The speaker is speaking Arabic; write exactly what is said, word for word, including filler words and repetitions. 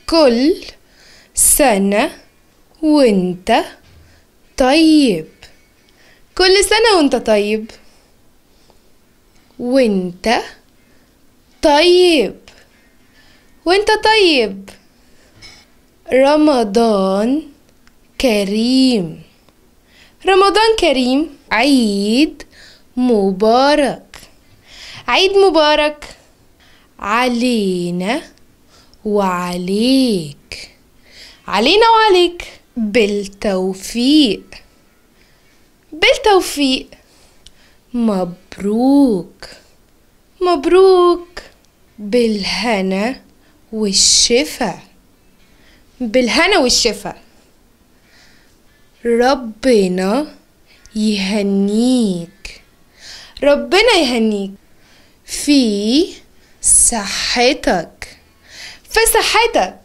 كل سنة وانت طيب. كل سنة وانت طيب. وانت طيب. وانت طيب. رمضان كريم. رمضان كريم. عيد مبارك. عيد مبارك علينا وعليك. علينا وعليك. بالتوفيق. بالتوفيق. مبروك. مبروك. بالهنا والشفا. بالهنا والشفا. ربنا يهنيك. ربنا يهنيك في صحتك. في صحتك.